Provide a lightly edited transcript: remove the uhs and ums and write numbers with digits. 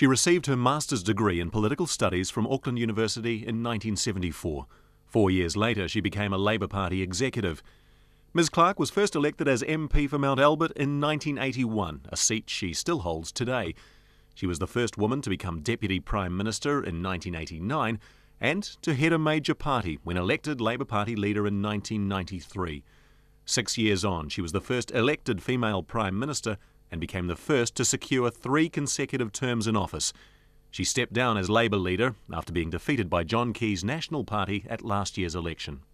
She received her master's degree in political studies from Auckland University in 1974. 4 years later, she became a Labour Party executive. Ms Clark was first elected as MP for Mount Albert in 1981, a seat she still holds today. She was the first woman to become Deputy Prime Minister in 1989 and to head a major party when elected Labour Party leader in 1993. 6 years on, she was the first elected female Prime Minister and became the first to secure 3 consecutive terms in office. She stepped down as Labour leader after being defeated by John Key's National Party at last year's election.